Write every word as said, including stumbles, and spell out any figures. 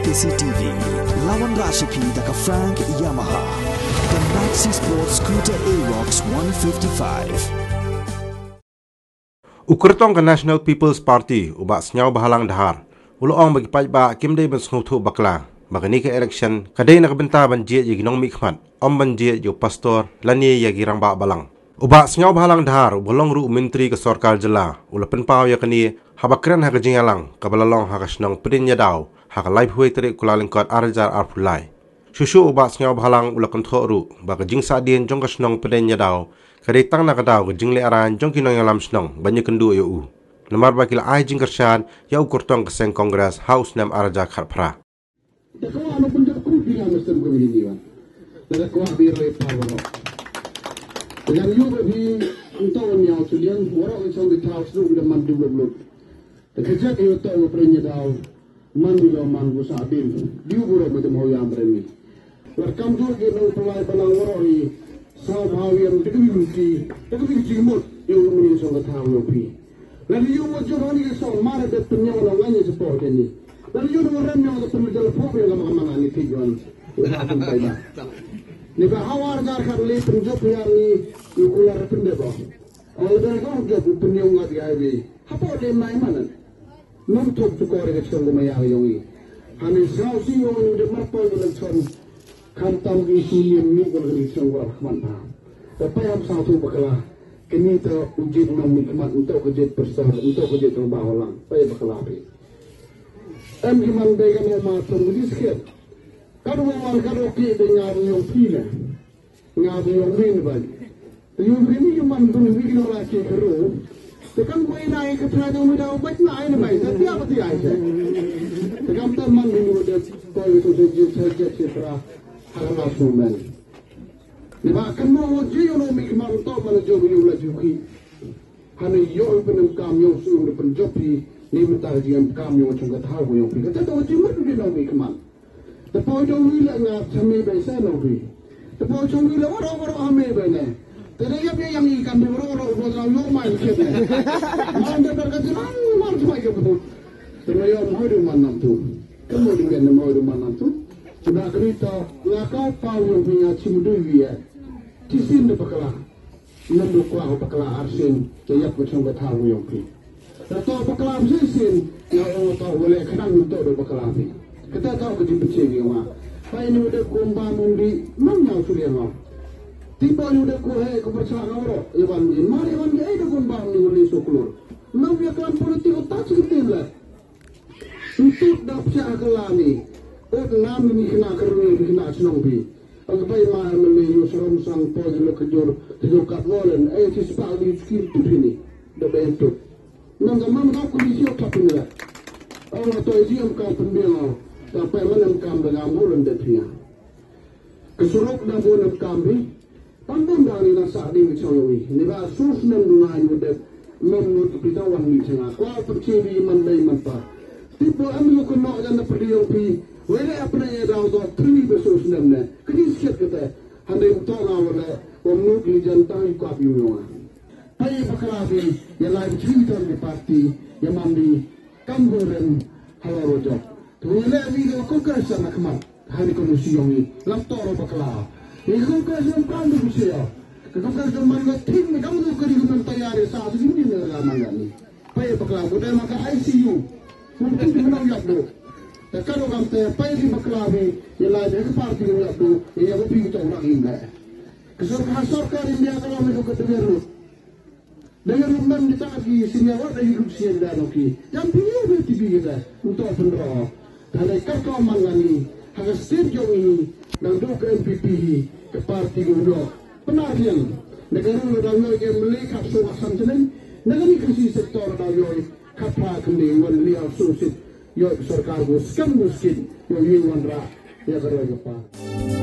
K C T V, lawan Rashipi daka Frank Yamaha, the Maxi Sports Scooter Aerox one fifty-five. Ukurtong ke National People's Party ubak senyau bahalang dahar. Uloong bagi pajba kim day ban senghutu bakla. Magani ke election kadai nak benta banjir yagi nong mikmat. Om banjir yo pastor lani yagi rang ba balang. Ubak senyau bahalang dahar bolong ru menteri ke sorkal jela. Ula penpau ya kani habakran ha kejingalang kabalalong ha kasnong pedin yadau ha ka live hui terik kula lingkot arjar arpulai. Susu ubak senyau bahalang ula kontro ru ba kejing sadien jong kasnong pedin yadau kadai tang nak dau kejing le aran jong kinong yalam senong banyak kendu yo u. Lemar bakil ai jing kersan ya ukurtong ke seng kongres house nam arja kharpra. Kalau anu pun tak kuat dengan sistem begini kan, tidak kuat biar power. Dengan juga di untuk yang sudian orang yang di tahu sudah sudah mandu belum. Kerja itu tahu pernya tahu mandu lo mandu sabin. Dia bukan macam mau yang berani. Berkam juga kita pelai pelang orang ini sahabat yang dekat bukti, dekat bukti mut yang mungkin sudah tahu lebih. Lalu yang macam orang ini soal mana betulnya orang lain support ini. Lalu yang orang yang ada pemikiran apa yang lama-lama ini tujuan untuk kita. Nika awal jar kerli penjop yang ni ukular pendeba. Kalau dah kau jop penyong lagi aje. Apa dia main mana? Nutup tu kau orang kecil rumah yang ini. Kami selalu si yang ini merpa yang leksan kantam isi yang ni kalau leksan orang mana. Tapi yang satu berkelah. Kini tu ujian nama nikmat untuk ujian besar untuk ujian terbang orang. Payah berkelah. Em gimana dengan yang macam ni sikit. Kalau orang kalau kita dengar yang pila, dengar yang lain bagi, yang ini yang mandu bikin orang keru, tekan kau ini naik ke terakhir muda ubat naik ni baik, tapi apa dia aja. Tekan tu mandu muda kau itu jadi saja citra harga sumen. Sebab kamu uji orang mikmat untuk menuju menuju lagi. Hanya yo penem kami suruh penjopi ni mentar jian kami macam kata tahu yang pergi. Kita tahu cuma tu dia mikmat. Tapi jauh ni lah kami biasa nabi. Tapi jauh ni lah orang-orang kami biasa. Tapi apa yang ikan di orang-orang orang yang main kita. Mana berkata lang mana cuma ikan betul. Tapi yang mau di mana tu? Kamu dengan mau di mana tu? Sudah kerita lakau pau yang punya cimudu dia. Kisin de bakala. Nandu kuah bakala arsin. Jadi aku cuma tahu yang pergi. Atau bakala arsin yang orang tahu boleh kenal untuk de bakala ni. Kita tahu kerja becik ni orang. Pai ni udah kumbang mundi, mana sulia ngau. Tiba ni udah kuhai kepercayaan orang. Iwan ni, mari iwan ni ada kumbang ni oleh sukulur. Mau dia kelam politik otak sekitar lah. Untuk dapat akalan ni, orang nam ni kena kerana kena senang bi. Aku pai mah melihat seram sang pos lo kejor kejor kat volen. Eh si sebab di skin tu ni, dah bentuk. Nangga mam kau kondisi otak ni lah. Orang tu izin kau pembela. Sampai mana kam dengan bulan detia. Kesuruk dan bulan kami, pandang dari nasa di wicawi. Ini bah sus nem dungai muda menurut kita wan wicara. Kau perciri mandai manta. Tipu ambil kena jangan perlu pi. Wala apa yang dah tu tri besus nem ne. Kini sikit kita handai utang awal. Omnuk ni jantan ikut biunya. Pai bakarabi yang lain cerita di parti yang mandi kamburan halarojak. Tulah video kokar sama kemat hari kondisi yang ini laptop bakla. Ini kokar sama kan tu bisa. Kokar sama mana tim kamu tu kiri kamu tayar saat ini ni lah mana ni. Pai bakla bukan maka I C U. Mungkin di mana yang tu. Kalau kamu tayar pai di bakla ni, yang lain dari parti yang tu, yang aku pergi tahu orang ini. Kesorkan sorkan India kalau mereka kedengar lu. Dengan rumah kita lagi sini awak dah hidup siang dah okey. Yang pilih dia T V kita untuk pendera. Kalau kau mangani, harus sejauh ini, dan dua ke M P P ke parti gubernur. Penarian, negara negara yang melihat suasana jenis, negara krisis sektor negara kapal kemudian lihat susit, yang serkar buskan miskin, yang ingin rak, yang kerja apa.